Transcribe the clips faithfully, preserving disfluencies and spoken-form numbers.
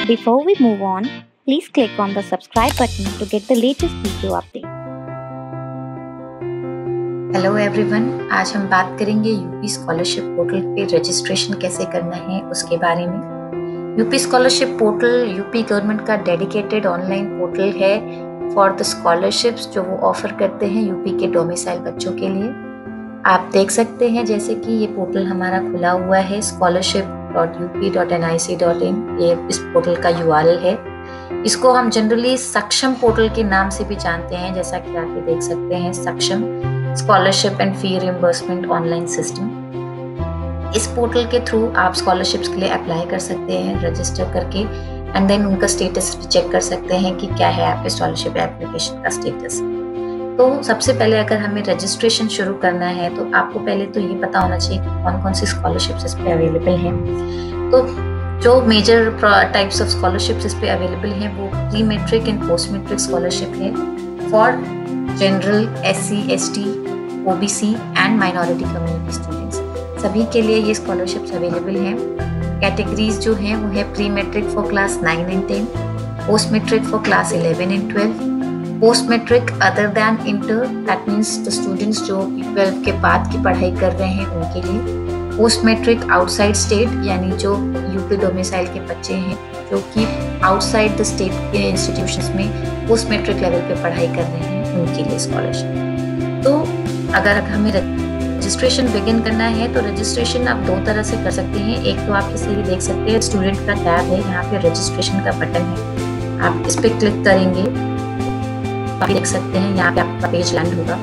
Before we move on, please click on the subscribe button to get the latest video update. Hello everyone, आज हम बात करेंगे UP scholarship portal पे registration कैसे करना है उसके बारे में। UP scholarship portal UP government का डेडिकेटेड ऑनलाइन पोर्टल है फॉर द स्कॉलरशिप्स जो वो ऑफर करते हैं यूपी के डोमिसाइल बच्चों के लिए। आप देख सकते हैं जैसे कि ये पोर्टल हमारा खुला हुआ है scholarship dot U P dot N I C dot in, ये इस पोर्टल का यू आर एल है। इसको हम जनरली सक्षम पोर्टल के नाम से भी जानते हैं, जैसा कि आप ये देख सकते हैं, Saksham scholarship and fee reimbursement online system. इस पोर्टल के थ्रू आप स्कॉलरशिप्स के लिए अप्लाई कर सकते हैं रजिस्टर करके, एंड देन उनका स्टेटस चेक कर सकते हैं कि क्या है आपके स्कॉलरशिप एप्लीकेशन का स्टेटस। तो सबसे पहले अगर हमें रजिस्ट्रेशन शुरू करना है तो आपको पहले तो ये पता होना चाहिए कि कौन कौन सी स्कॉलरशिप्स इस पे अवेलेबल हैं। तो जो मेजर टाइप्स ऑफ स्कॉलरशिप्स इस पे अवेलेबल हैं वो pre matric and post matric scholarship है for general, S C, S T, O B C and minority community students. सभी के लिए ये स्कॉलरशिप्स अवेलेबल हैं। कैटेगरीज जो हैं वो है pre matric for class nine and ten, post matric for class eleven and twelve, post matric other than inter, that means the students जो ट्वेल्व के बाद की पढ़ाई कर रहे हैं उनके लिए, पोस्ट मेट्रिक आउटसाइड स्टेट यानी जो यूपी डोमिसाइल के बच्चे हैं जो कि आउटसाइड द स्टेट के इंस्टीट्यूशंस में पोस्ट मेट्रिक लेवल पे पढ़ाई कर रहे हैं उनके लिए स्कॉलरशिप। तो अगर हमें रजिस्ट्रेशन बिगिन करना है तो रजिस्ट्रेशन आप दो तरह से कर सकते हैं। एक तो आप इसे ही देख सकते हैं, स्टूडेंट का टैब है, यहाँ पे रजिस्ट्रेशन का बटन है, आप इस पर क्लिक करेंगे, आप देख सकते हैं यहाँ पे आपका पेज लैंड होगा।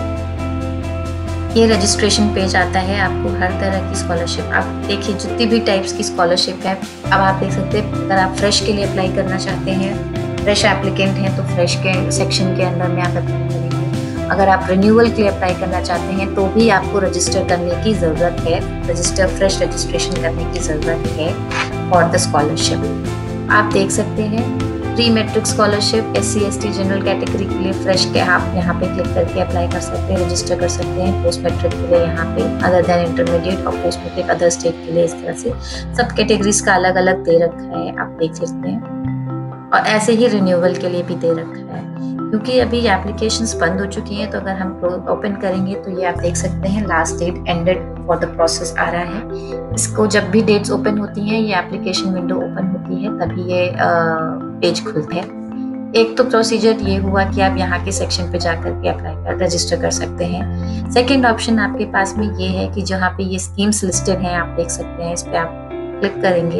ये रजिस्ट्रेशन पेज आता है, आपको हर तरह की स्कॉलरशिप, आप देखिए जितनी भी टाइप्स की स्कॉलरशिप है अब आप देख सकते हैं। अगर आप फ्रेश के लिए अप्लाई करना चाहते हैं, फ्रेश एप्लीकेंट हैं तो फ्रेश के सेक्शन के अंदर में आप अप्लाई करेंगे। अगर आप रिन्यूअल के लिए अप्लाई करना चाहते हैं तो भी आपको रजिस्टर करने की ज़रूरत है, रजिस्टर फ्रेश रजिस्ट्रेशन करने की ज़रूरत है फॉर द स्कॉलरशिप। आप देख सकते हैं pre matric scholarship S C S T general category के लिए फ्रेश के आप यहाँ पे क्लिक करके अप्लाई कर सकते हैं, रजिस्टर कर सकते हैं। पोस्ट मेट्रिक के लिए यहाँ पे अदर देन इंटरमीडिएट और पोस्ट मेट्रिक अदर स्टेट के लिए इस तरह से सब कैटेगरीज का अलग अलग दे रखा है, आप देख सकते हैं। और ऐसे ही रिन्यूअल के लिए भी दे रखा है। क्योंकि अभी एप्लीकेशंस बंद हो चुकी हैं तो अगर हम ओपन करेंगे तो ये आप देख सकते हैं last date ended for the process आ रहा है। इसको जब भी डेट्स ओपन होती हैं, ये एप्लीकेशन विंडो ओपन होती है, तभी ये पेज खुलता है। एक तो प्रोसीजर ये हुआ कि आप यहाँ के सेक्शन पे जाकर के अप्लाई कर रजिस्टर कर सकते हैं। सेकेंड ऑप्शन आपके पास में ये है कि जहाँ पे ये स्कीम्स लिस्टेड हैं आप देख सकते हैं, इस पे आप क्लिक करेंगे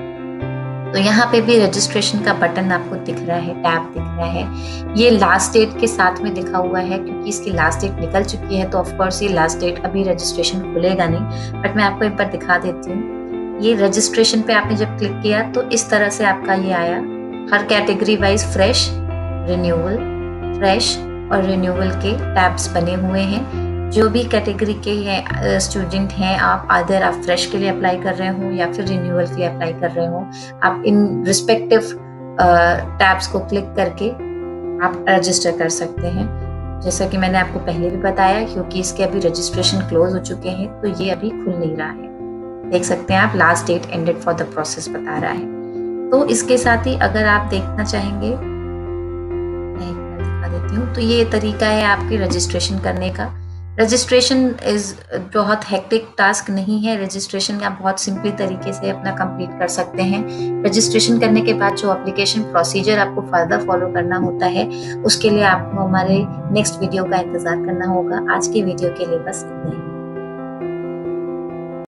तो यहाँ पे भी रजिस्ट्रेशन का बटन आपको दिख रहा है, टैब दिख रहा है। ये लास्ट डेट के साथ में लिखा हुआ है क्योंकि इसकी लास्ट डेट निकल चुकी है तो ऑफकोर्स ये लास्ट डेट अभी रजिस्ट्रेशन खुलेगा नहीं, बट मैं आपको एक बार दिखा देती हूँ। ये रजिस्ट्रेशन पे आपने जब क्लिक किया तो इस तरह से आपका ये आया, हर category wise fresh, renewal, fresh और रिन्यूअल के टैब्स बने हुए हैं। जो भी कैटेगरी के हैं स्टूडेंट हैं, आप आदर आप फ्रेश के लिए अप्लाई कर रहे हो या फिर रिन्यूअल के लिए अप्लाई कर रहे हो, आप इन रिस्पेक्टिव टैब्स को क्लिक करके आप रजिस्टर कर सकते हैं। जैसा कि मैंने आपको पहले भी बताया, क्योंकि इसके अभी रजिस्ट्रेशन क्लोज हो चुके हैं तो ये अभी खुल नहीं रहा है। देख सकते हैं आप last date ended for the process बता रहा है। तो इसके साथ ही अगर आप देखना चाहेंगे, मैं दिखा देती हूँ, तो ये तरीका है आपकी रजिस्ट्रेशन करने का। रजिस्ट्रेशन इज बहुत हेक्टिक टास्क नहीं है, रजिस्ट्रेशन आप बहुत सिंपली तरीके से अपना कंप्लीट कर सकते हैं। रजिस्ट्रेशन करने के बाद जो एप्लीकेशन प्रोसीजर आपको फर्दर फॉलो करना होता है उसके लिए आपको हमारे नेक्स्ट वीडियो का इंतजार करना होगा। आज की वीडियो के लिए बस इतना ही।